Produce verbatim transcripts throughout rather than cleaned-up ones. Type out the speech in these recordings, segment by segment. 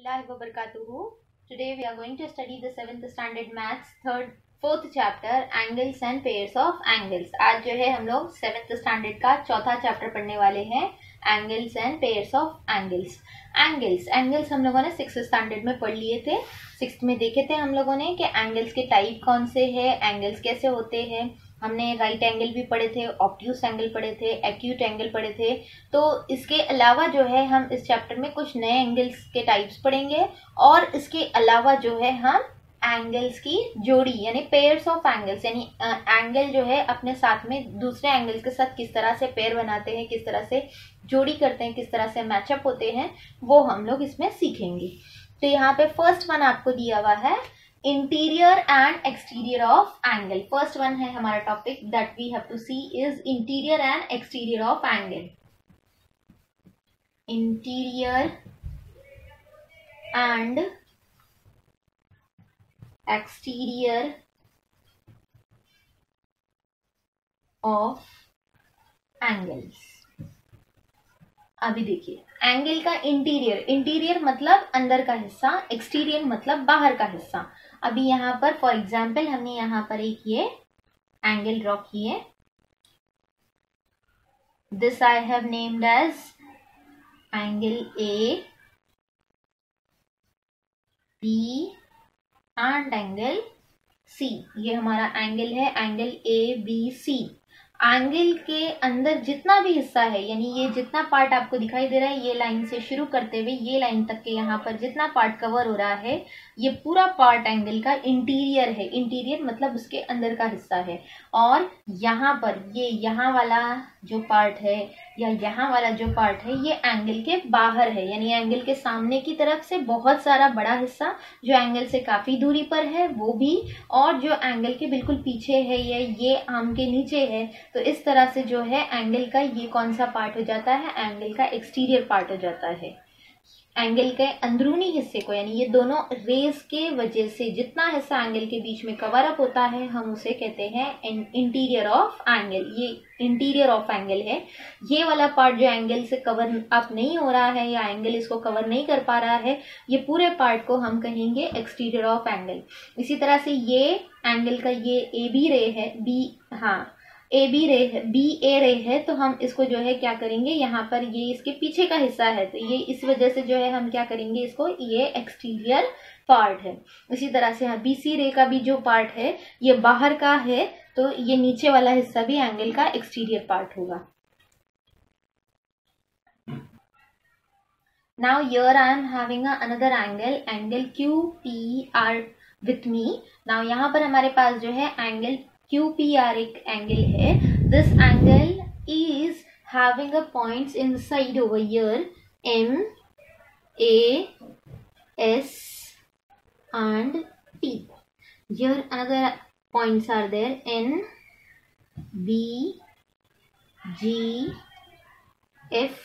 warahmatullahi wabarakatuh. Today we are going to study the seventh standard maths third fourth chapter angles and pairs of angles. आज जो है हम लोग seventh standard का चौथा chapter पढ़ने वाले हैं angles and pairs of angles. Angles angles हम लोगों ने सिक्स स्टैंडर्ड में पढ़ लिए थे. सिक्स में देखे थे हम लोगों ने कि एंगल्स के टाइप कौन से हैं, एंगल्स कैसे होते हैं. हमने राइट एंगल भी पढ़े थे, ऑब्ट्यूस एंगल पढ़े थे, एक्यूट एंगल पढ़े थे. तो इसके अलावा जो है हम इस चैप्टर में कुछ नए एंगल्स के टाइप्स पढ़ेंगे और इसके अलावा जो है हम एंगल्स की जोड़ी यानी पेयर्स ऑफ एंगल्स यानी एंगल जो है अपने साथ में दूसरे एंगल्स के साथ किस तरह से पेयर बनाते हैं, किस तरह से जोड़ी करते हैं, किस तरह से मैचअप होते हैं, वो हम लोग इसमें सीखेंगे. तो यहाँ पे फर्स्ट वन आपको दिया हुआ है interior and exterior of angle. First one है हमारा topic that we have to see is interior and exterior of angle. Interior and exterior of angles. अभी देखिए एंगल का इंटीरियर, इंटीरियर मतलब अंदर का हिस्सा, एक्सटीरियर मतलब बाहर का हिस्सा. अभी यहाँ पर फॉर एग्जाम्पल हमने यहाँ पर एक ये एंगल ड्रॉ किए. This I have named as angle A B and angle C. ये हमारा एंगल है, angle A B C. Angle के अंदर जितना भी हिस्सा है यानी ये जितना पार्ट आपको दिखाई दे रहा है, ये लाइन से शुरू करते हुए ये लाइन तक के यहाँ पर जितना पार्ट कवर हो रहा है, ये पूरा पार्ट एंगल का इंटीरियर है. इंटीरियर मतलब उसके अंदर का हिस्सा है. और यहाँ पर ये यहाँ वाला जो पार्ट है या यहाँ वाला जो पार्ट है ये एंगल के बाहर है यानी एंगल के सामने की तरफ से बहुत सारा बड़ा हिस्सा जो एंगल से काफी दूरी पर है वो भी, और जो एंगल के बिल्कुल पीछे है या ये आर्म के नीचे है. तो इस तरह से जो है एंगल का ये कौन सा पार्ट हो जाता है, एंगल का एक्सटीरियर पार्ट हो जाता है. एंगल के अंदरूनी हिस्से को यानी ये दोनों रेस के वजह से जितना हिस्सा एंगल के बीच में कवर अप होता है हम उसे कहते हैं इंटीरियर ऑफ एंगल. ये इंटीरियर ऑफ एंगल है. ये वाला पार्ट जो एंगल से कवर अप नहीं हो रहा है या एंगल इसको कवर नहीं कर पा रहा है, ये पूरे पार्ट को हम कहेंगे एक्सटीरियर ऑफ एंगल. इसी तरह से ये एंगल का ये ए बी रे है, बी हाँ ए बी रे है, बी ए रे है, तो हम इसको जो है क्या करेंगे, यहाँ पर ये इसके पीछे का हिस्सा है तो ये इस वजह से जो है हम क्या करेंगे इसको, ये एक्सटीरियर पार्ट है. इसी तरह से हाँ बी सी रे का भी जो पार्ट है ये बाहर का है तो ये नीचे वाला हिस्सा भी एंगल का एक्सटीरियर पार्ट होगा. Now here I am having a another angle, angle Q P R with me. Now यहाँ पर हमारे पास जो है एंगल Q P R एक एंगल है. This angle is having a points inside over here M, A, S and T. Here another points are there N, B, G, F,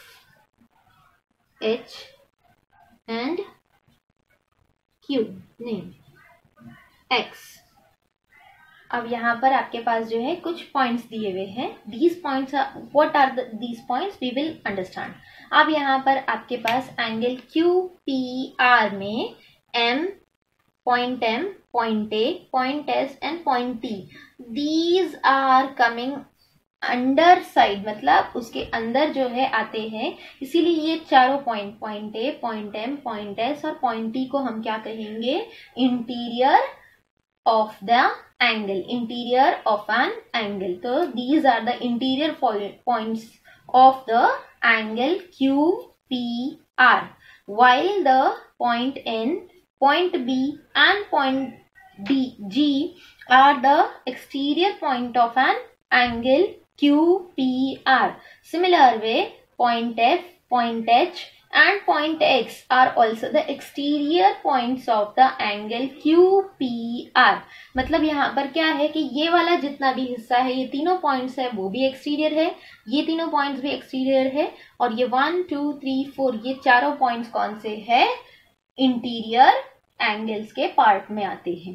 H and Q नहीं X. अब यहाँ पर आपके पास जो है कुछ पॉइंट्स दिए हुए हैं. These points what are these points we will understand. अब यहाँ पर आपके पास एंगल Q P R में M, point M, point A, point S and point T. These are coming under side मतलब उसके अंदर जो है आते हैं. इसीलिए ये चारों point point A, point M, point S और पॉइंट टी को हम क्या कहेंगे, interior of the angle, interior of an angle. तो these are the interior points of the angle Q P R, while the point N, point B and point D, G are the exterior point of an angle Q P R. Similar way, point F, point H and point X are also the exterior points of the angle Q P R. मतलब यहाँ पर क्या है कि ये वाला जितना भी हिस्सा है ये तीनों पॉइंट्स है वो भी एक्सटीरियर है, ये तीनों पॉइंट्स भी एक्सटीरियर है और ये वन टू थ्री फोर ये चारों पॉइंट्स कौन से है, इंटीरियर एंगल्स के पार्ट में आते हैं.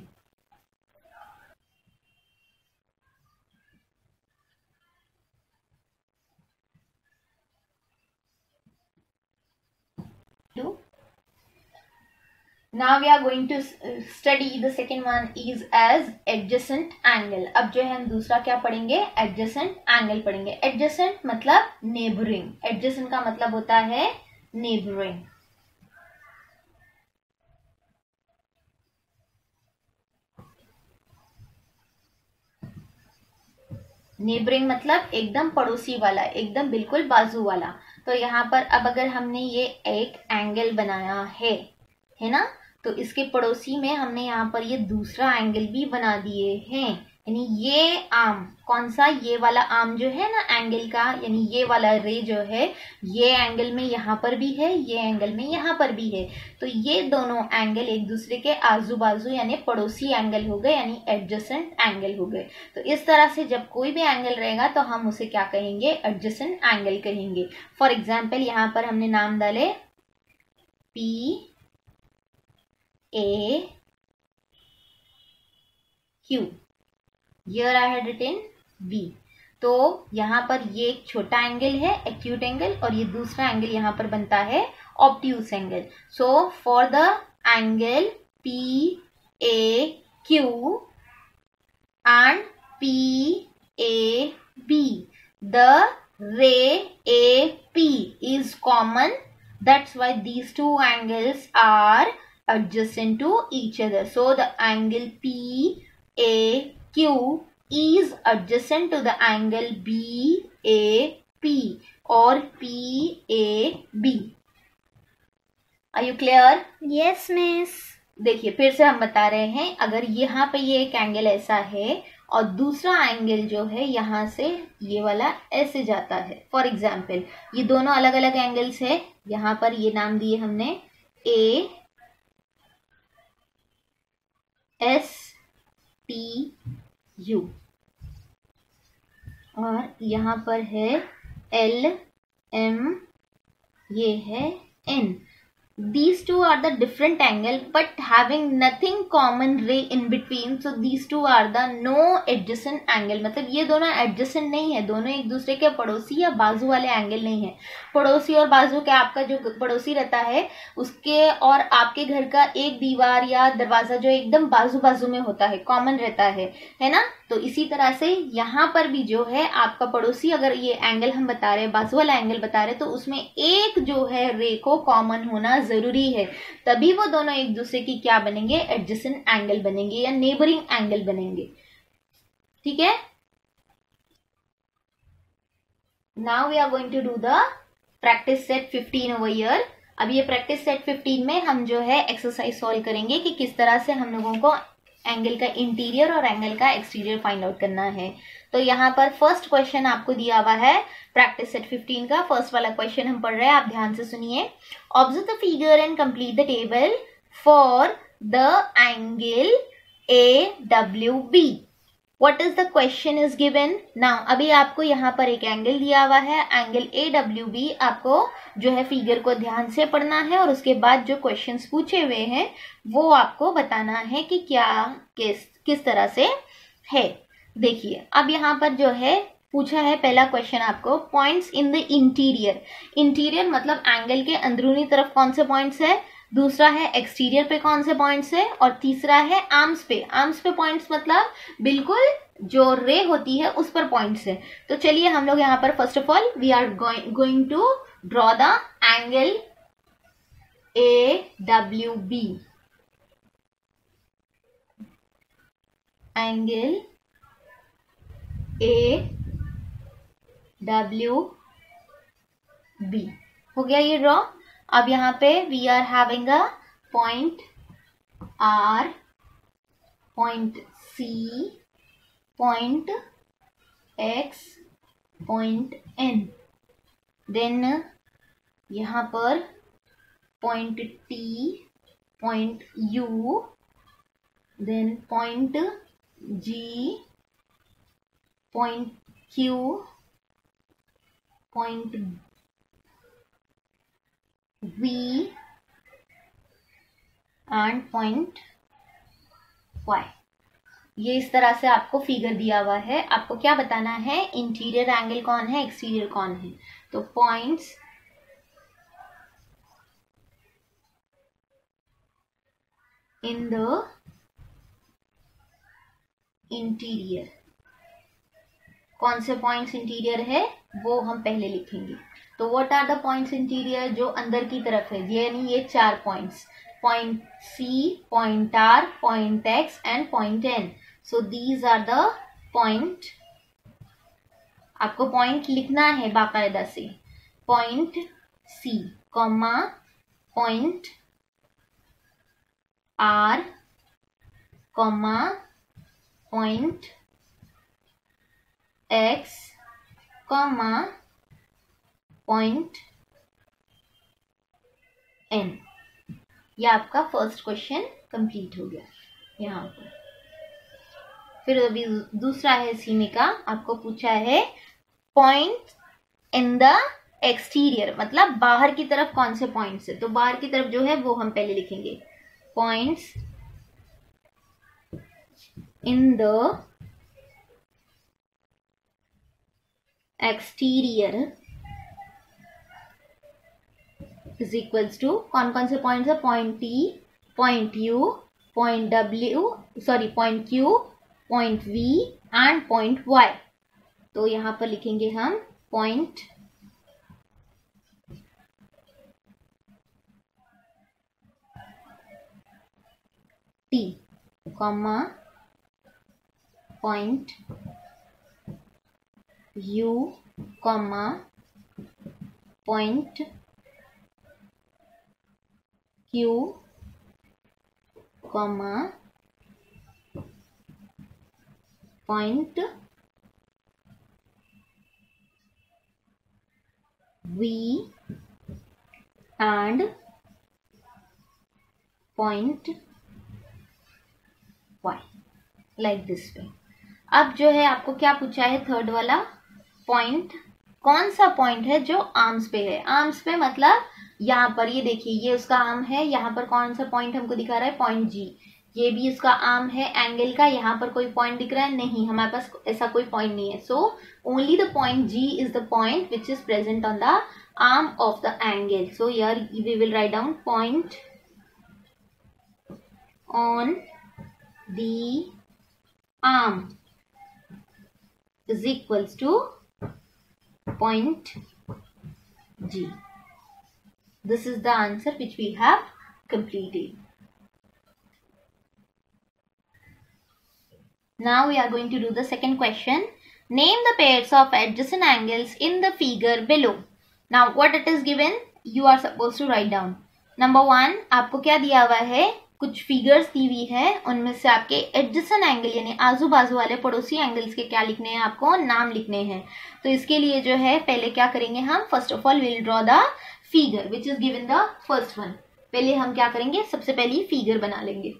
Now we are going to study the second one is as adjacent angle. अब जो है हम दूसरा क्या पढ़ेंगे, adjacent angle पढ़ेंगे. Adjacent मतलब neighboring. Adjacent का मतलब होता है neighboring. नेबरिंग मतलब एकदम पड़ोसी वाला, एकदम बिल्कुल बाजू वाला. तो यहाँ पर अब अगर हमने ये एक एंगल बनाया है है ना, तो इसके पड़ोसी में हमने यहाँ पर ये दूसरा एंगल भी बना दिए हैं. यानी ये आर्म, कौन सा, ये वाला आर्म जो है ना एंगल का, यानी ये वाला रे जो है ये एंगल में यहाँ पर भी है, ये एंगल में यहाँ पर भी है. तो ये दोनों एंगल एक दूसरे के आजू बाजू यानी पड़ोसी एंगल हो गए, यानी एडजेसेंट एंगल हो गए. तो इस तरह से जब कोई भी एंगल रहेगा तो हम उसे क्या कहेंगे, एडजेसेंट एंगल कहेंगे. फॉर एग्जाम्पल यहाँ पर हमने नाम डाले P A Q, Here I had written B. तो यहाँ पर ये एक छोटा एंगल है एक्यूट एंगल, और ये दूसरा एंगल यहाँ पर बनता है obtuse angle. So for the angle P A Q and P A B, the ray A P is common. That's why these two angles are adjacent to each other. So the angle P A Q is adjacent to the angle B A P or P A B. Are you clear? Yes, miss. देखिए फिर से हम बता रहे हैं, अगर यहाँ पे ये एक एंगल ऐसा है और दूसरा एंगल जो है यहाँ से ये वाला ऐसे जाता है. फॉर एग्जाम्पल ये दोनों अलग अलग एंगल्स है. यहाँ पर ये नाम दिए हमने ए एस टी यू, और यहाँ पर है एल एम, ये है N. These two are the different angle but having nothing common ray in between, so these two are the no adjacent angle. मतलब ये दोनों adjacent नहीं है, दोनों एक दूसरे के पड़ोसी या बाजू वाले एंगल नहीं है. पड़ोसी और बाजू के, आपका जो पड़ोसी रहता है उसके और आपके घर का एक दीवार या दरवाजा जो एकदम बाजू बाजू में होता है, कॉमन रहता है, है ना. तो इसी तरह से यहाँ पर भी जो है आपका पड़ोसी, अगर ये एंगल हम बता रहे हैं बाजू वाला एंगल बता रहे हैं, तो उसमें एक जो है रे को कॉमन होना जरूरी है, तभी वो दोनों एक दूसरे की क्या बनेंगे, एडजेसेंट एंगल बनेंगे या नेबरिंग एंगल बनेंगे. ठीक है. Now we are going to do the practice set fifteen over here. अब ये प्रैक्टिस सेट फिफ्टीन में हम जो है एक्सरसाइज सॉल्व करेंगे कि किस तरह से हम लोगों को एंगल का इंटीरियर और एंगल का एक्सटीरियर फाइंड आउट करना है. तो यहाँ पर फर्स्ट क्वेश्चन आपको दिया हुआ है प्रैक्टिस सेट फिफ्टीन का. फर्स्ट वाला क्वेश्चन हम पढ़ रहे हैं, आप ध्यान से सुनिए. Observe the figure and complete the table for the angle A W B. What is the question is given? Now अभी आपको यहाँ पर एक एंगल दिया हुआ है, एंगल ए डब्ल्यू बी. आपको जो है फिगर को ध्यान से पढ़ना है और उसके बाद जो क्वेश्चंस पूछे हुए हैं वो आपको बताना है कि क्या किस किस तरह से है. देखिए अब यहाँ पर जो है पूछा है पहला क्वेश्चन आपको, points in the interior. Interior मतलब एंगल के अंदरूनी तरफ कौन से पॉइंट्स है, दूसरा है एक्सटीरियर पे कौन से पॉइंट्स है, और तीसरा है आर्म्स पे. आर्म्स पे पॉइंट्स मतलब बिल्कुल जो रे होती है उस पर पॉइंट्स है. तो चलिए हम लोग यहाँ पर first of all we are going to draw the angle A W B. Angle A W B हो गया ये ड्रॉ. अब यहाँ पे we are having a point R, point C, point X, point N. Then यहाँ पर point T, point U, then point G, point Q, point V and point Y. ये इस तरह से आपको फिगर दिया हुआ है. आपको क्या बताना है, इंटीरियर एंगल कौन है, एक्सटीरियर कौन है. तो पॉइंट्स इन द इंटीरियर। कौन से पॉइंट्स इंटीरियर है वो हम पहले लिखेंगे। तो what are the points interior, जो अंदर की तरफ है, यानी ये चार points, point C, point R, point X and point N. So these are the point. आपको पॉइंट लिखना है बाकायदा से। Point C comma point R comma point X comma point N. ये आपका फर्स्ट क्वेश्चन कंप्लीट हो गया यहाँ पर। फिर अभी दूसरा है सीने का, आपको पूछा है पॉइंट इन द एक्सटीरियर, मतलब बाहर की तरफ कौन से पॉइंट्स है। तो बाहर की तरफ जो है वो हम पहले लिखेंगे, points in the exterior is equals to, कौन कौन से पॉइंट्स है, point T, point U, point W, sorry point Q, point V and point Y. तो यहां पर लिखेंगे हम point T comma point U comma point Q comma point V and point Y, like this way. अब जो है आपको क्या पूछा है, थर्ड वाला पॉइंट, कौन सा पॉइंट है जो आर्म्स पे है। आर्म्स पे मतलब यहाँ पर ये देखिए, ये उसका आर्म है, यहाँ पर कौन सा पॉइंट हमको दिखा रहा है, पॉइंट जी। ये भी उसका आर्म है एंगल का, यहाँ पर कोई पॉइंट दिख रहा है नहीं, हमारे पास ऐसा कोई पॉइंट नहीं है। So only the point G is the point which is present on the arm of the angle. So here we will write down point on the arm is equals to point G. This is the answer which we have completed. Now we are going to do the second question. Name the pairs of adjacent angles in the figure below. Now what it is given, you are supposed to write down. Number one, आपको क्या दिया हुआ है, कुछ figures दी हुई है, उनमें से आपके एडजेसेंट एंगल यानी आजू बाजू वाले पड़ोसी एंगल्स के क्या लिखने हैं, आपको नाम लिखने हैं। तो इसके लिए जो है पहले क्या करेंगे हम, first of all will draw the figure which is given the first one. पहले हम क्या करेंगे, सबसे पहले फिगर बना लेंगे।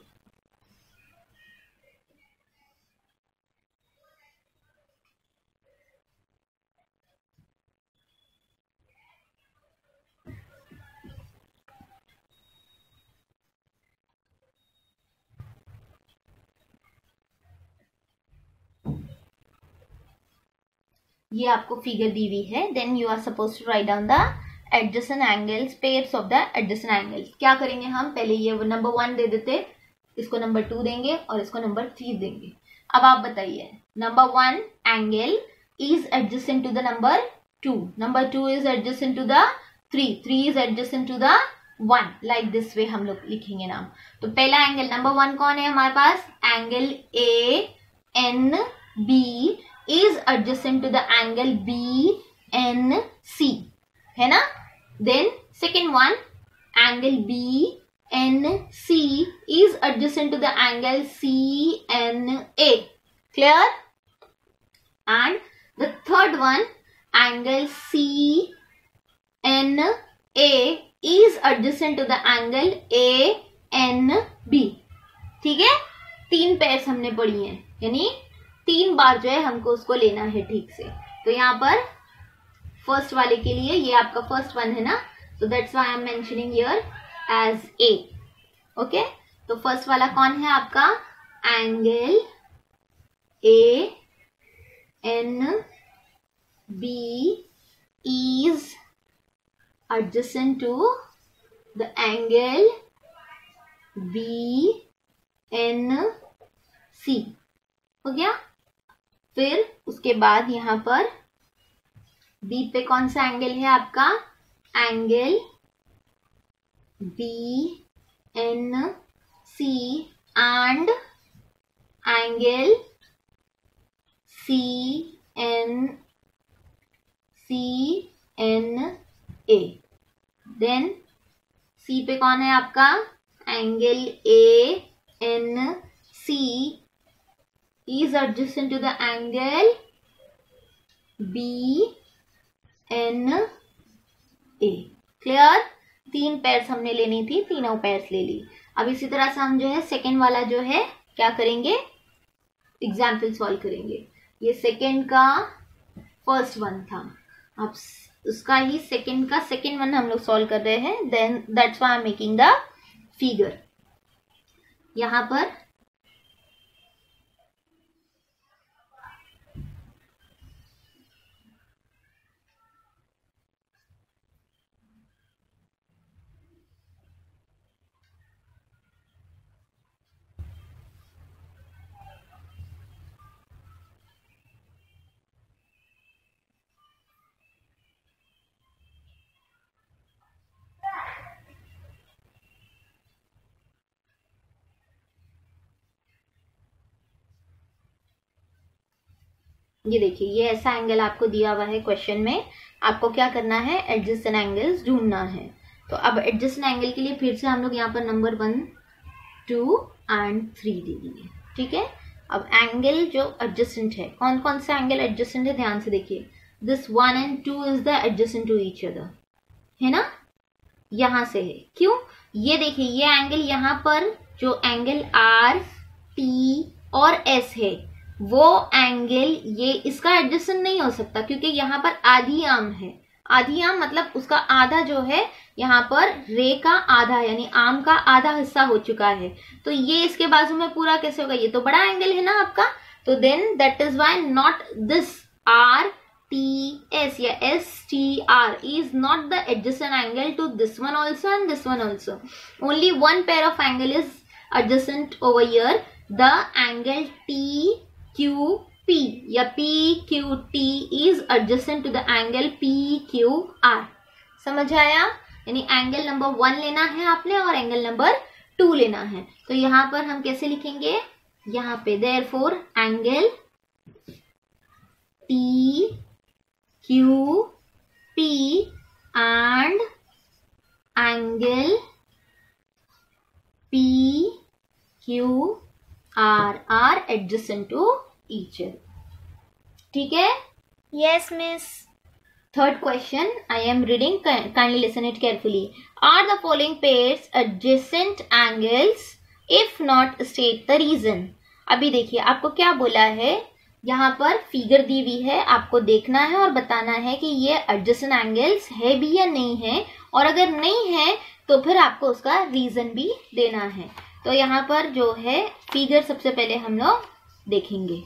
ये आपको फिगर दी हुई है। Then you are suppose to write down the adjacent angles, pairs of the adjacent angles. क्या करेंगे हम, पहले ये नंबर वन दे देते, इसको नंबर टू देंगे और इसको नंबर थ्री देंगे। अब आप बताइए, number one angle is adjacent to the number two, number two is adjacent to the three, three is adjacent to the one, like this way हम लोग लिखेंगे नाम। तो पहला एंगल नंबर वन कौन है हमारे पास, angle A N B is adjacent to the angle B N C, है ना। then second one angle B N C is adjacent to the angle C N A, clear। and the third one angle C N A is adjacent to the angle A N B, ठीक है। तीन pairs हमने पढ़ी हैं, यानी तीन बार जो है हमको उसको लेना है ठीक से। तो यहाँ पर फर्स्ट वाले के लिए ये आपका फर्स्ट वन है ना, so that's why I am mentioning here as A, okay. तो फर्स्ट वाला कौन है आपका, angle A N B is adjacent to the angle B N C हो गया। फिर उसके बाद यहां पर बी पे कौन सा एंगल है आपका, angle B N C and angle C N C N A. Then C पे कौन है आपका, angle A N C is adjacent to the angle B N A। Clear, तीन पेयर्स हमने लेनी थी, तीनों पेयर्स ले ली। अब इसी तरह से हम जो है सेकेंड वाला जो है क्या करेंगे, एग्जाम्पल सॉल्व करेंगे। ये सेकेंड का फर्स्ट वन था, अब उसका ही सेकेंड का सेकेंड वन हम लोग सॉल्व कर रहे हैं। Then that's why I am making the figure. यहां पर ये देखिए, ये ऐसा एंगल आपको दिया हुआ है क्वेश्चन में, आपको क्या करना है, एडजेसेंट एंगल्स ढूंढना है। तो अब एडजेसेंट एंगल के लिए फिर से हम लोग यहाँ पर number one two and three दे दिए, ठीक है। अब एंगल जो एडजेसेंट है, कौन कौन सा एंगल एडजेसेंट है, ध्यान से देखिए। This one and two is the adjacent to each other, है ना, यहां से है। क्यों, ये देखिए, ये एंगल यहाँ पर जो एंगल आर टी और एस है, वो एंगल ये इसका एडजेसेंट नहीं हो सकता, क्योंकि यहाँ पर आधी आर्म है। आधी आर्म मतलब उसका आधा जो है यहाँ पर रे का आधा, यानी आर्म का आधा हिस्सा हो चुका है। तो ये इसके बाजू में पूरा कैसे होगा, ये तो बड़ा एंगल है ना आपका। तो then that is why not this R T S या S T R is not the adjacent angle to this one also and this one also. Only one pair of angle is adjacent over here, the angle T Q P या P Q T is adjacent to the angle P Q R। समझ आया, यानी angle number one लेना है आपने और angle number two लेना है। तो यहाँ पर हम कैसे लिखेंगे, यहाँ पे therefore angle T Q P and angle P Q R are adjacent to each other, ठीक है। Yes, miss. Third question, I am reading, kindly listen it carefully. Are the following pairs adjacent angles? If not, state the reason. अभी देखिए आपको क्या बोला है, यहाँ पर फिगर दी हुई है, आपको देखना है और बताना है कि ये एडजेसेंट एंगल्स है भी या नहीं है, और अगर नहीं है तो फिर आपको उसका रीजन भी देना है। तो यहाँ पर जो है फिगर सबसे पहले हम लोग देखेंगे।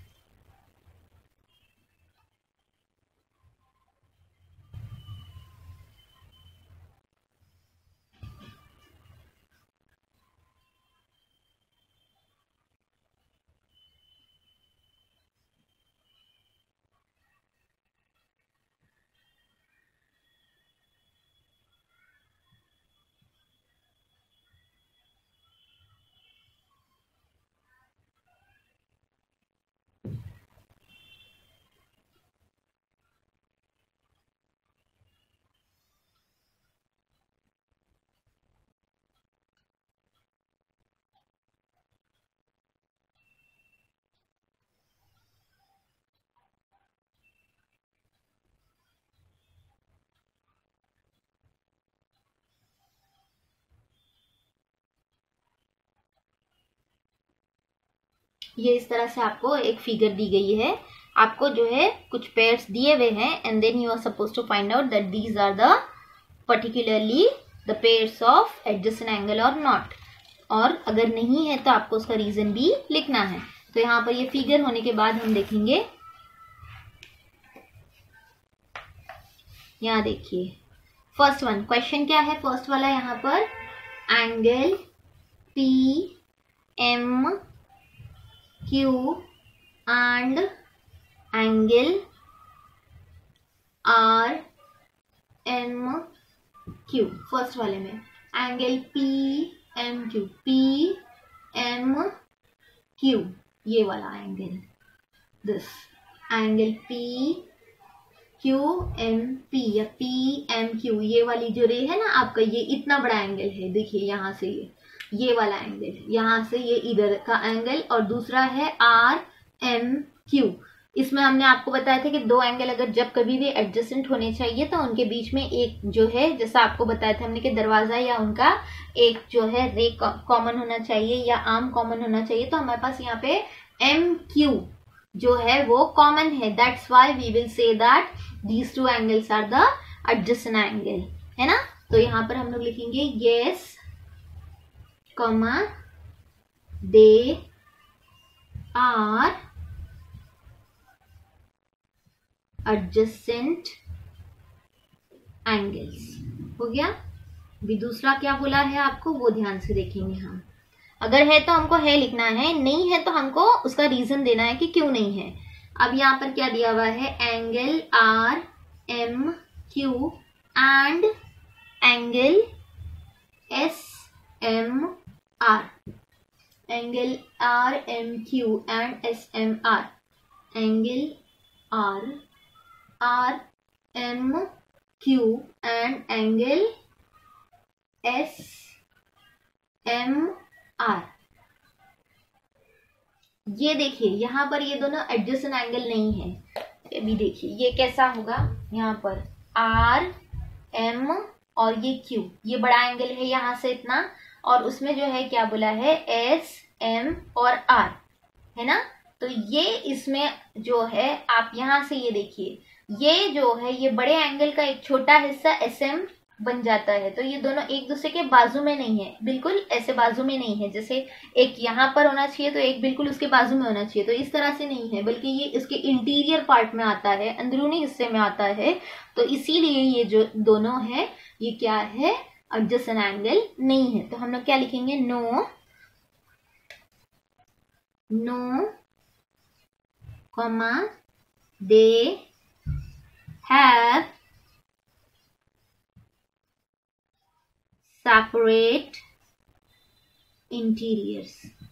ये इस तरह से आपको एक फिगर दी गई है, आपको जो है कुछ पेयर्स दिए हुए हैं and then you are suppose to find out that these are the particularly the pairs of adjacent angle और नॉट, और अगर नहीं है तो आपको उसका रीजन भी लिखना है। तो यहाँ पर ये फिगर होने के बाद हम देखेंगे, यहाँ देखिए फर्स्ट वन, क्वेश्चन क्या है फर्स्ट वाला, यहाँ पर angle P M Q and angle R M Q. First वाले में angle P M Q, P M Q, ये वाला angle, this angle P Q M P या P M Q, ये वाली जो रे है ना आपका, ये इतना बड़ा एंगल है, देखिए यहाँ से ये ये वाला एंगल, यहाँ से ये इधर का एंगल, और दूसरा है R M Q. इसमें हमने आपको बताया था कि दो एंगल अगर जब कभी भी एडजेसेंट होने चाहिए तो उनके बीच में एक जो है, जैसा आपको बताया था हमने कि दरवाजा या उनका एक जो है रे कॉमन होना चाहिए या आर्म कॉमन होना चाहिए. तो हमारे पास यहाँ पे एम क्यू जो है वो कॉमन है. That's why we will say that these two angles are the adjacent angle, है ना. तो यहाँ पर हम लोग लिखेंगे yes comma they are adjacent angles. हो गया. भी दूसरा क्या बोला है आपको वो ध्यान से देखेंगे हम. अगर है तो हमको है लिखना है, नहीं है तो हमको उसका रीजन देना है कि क्यों नहीं है. अब यहाँ पर क्या दिया हुआ है, angle R M Q and angle S M R. Angle R M Q and S M R. Angle R R M Q and angle S M R. ये देखिए यहाँ पर ये दोनों एडजेसेंट एंगल नहीं है. अभी देखिए ये कैसा होगा, यहाँ पर R M और ये Q, ये बड़ा एंगल है यहाँ से इतना, और उसमें जो है क्या बोला है S M और R, है ना. तो ये इसमें जो है आप यहाँ से ये देखिए, ये जो है ये बड़े एंगल का एक छोटा हिस्सा एस एम बन जाता है. तो ये दोनों एक दूसरे के बाजू में नहीं है, बिल्कुल ऐसे बाजू में नहीं है. जैसे एक यहाँ पर होना चाहिए तो एक बिल्कुल उसके बाजू में होना चाहिए, तो इस तरह से नहीं है, बल्कि ये इसके इंटीरियर पार्ट में आता है, अंदरूनी हिस्से में आता है. तो इसीलिए ये जो दोनों है ये क्या है, एडजेसेंट एंगल नहीं है. तो हम लोग क्या लिखेंगे, no no comma they have separate interiors.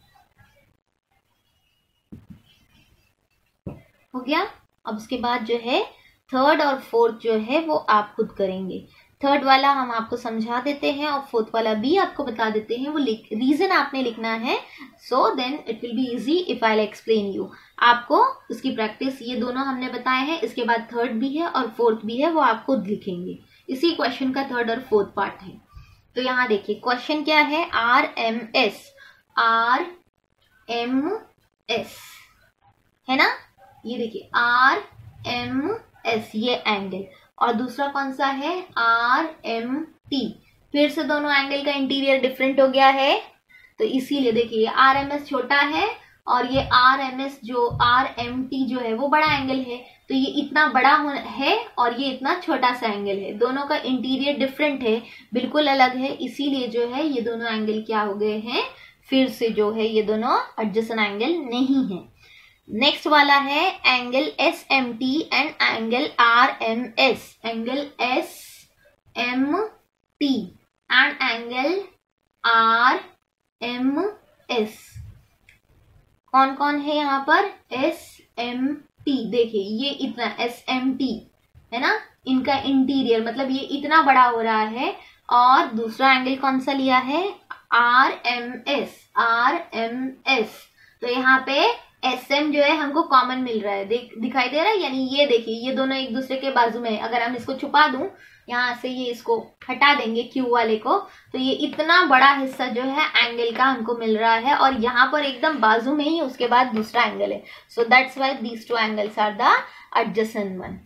हो गया. अब उसके बाद जो है थर्ड और फोर्थ जो है वो आप खुद करेंगे. थर्ड वाला हम आपको समझा देते हैं और फोर्थ वाला भी आपको बता देते हैं. वो रीजन आपने लिखना है, so then it will be easy if I explain you. आपको उसकी प्रैक्टिस ये दोनों हमने बताए हैं. इसके बाद थर्ड भी है और फोर्थ भी है, वो आप खुद लिखेंगे. इसी क्वेश्चन का थर्ड और फोर्थ पार्ट है. तो यहाँ देखिए क्वेश्चन क्या है, R M S, R M S, है ना. ये देखिए आर एम एस ये एंगल, और दूसरा कौन सा है, आर एम टी. फिर से दोनों एंगल का इंटीरियर डिफरेंट हो गया है. तो इसीलिए देखिए आर एम एस छोटा है और ये आर एम एस जो आर एम टी जो है वो बड़ा एंगल है. तो ये इतना बड़ा है और ये इतना छोटा सा एंगल है. दोनों का इंटीरियर डिफरेंट है, बिल्कुल अलग है. इसीलिए जो है ये दोनों एंगल क्या हो गए हैं, फिर से जो है ये दोनों एडजेसेंट एंगल नहीं है. नेक्स्ट वाला है angle S M T and angle R M S. Angle S M T and angle R M S. कौन कौन है यहाँ पर, एस एम टी. देखिए ये इतना एस एम टी है ना, इनका इंटीरियर मतलब ये इतना बड़ा हो रहा है. और दूसरा एंगल कौन सा लिया है, R M S, R M S. तो यहाँ पे एस एम जो है हमको कॉमन मिल रहा है, देख दिखाई दे रहा है. यानी ये देखिए ये दोनों एक दूसरे के बाजू में है. अगर हम इसको छुपा दूं यहाँ से, ये इसको हटा देंगे क्यू वाले को, तो ये इतना बड़ा हिस्सा जो है एंगल का हमको मिल रहा है. और यहाँ पर एकदम बाजू में ही उसके बाद दूसरा एंगल है. So that's why these two angles are the adjacent one.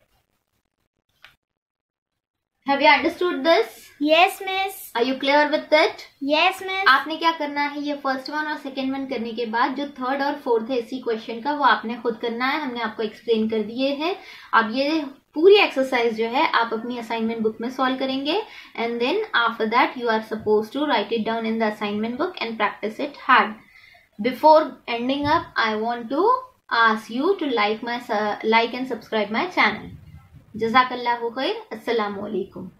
Have you understood this? Yes, miss. Are you clear with it? Yes, miss. आपने क्या करना है, ये फर्स्ट वन और सेकेंड वन करने के बाद जो थर्ड और फोर्थ है इसी क्वेश्चन का, वो आपने खुद करना है. हमने आपको एक्सप्लेन कर दिए हैं. अब ये पूरी एक्सरसाइज जो है आप अपनी असाइनमेंट बुक में सॉल्व करेंगे. And then after that you are suppose to write it down in the assignment book and practice it hard. Before ending up, I want to ask you to like my like and subscribe my channel. Jazakallahu khair. Assalamu alaikum.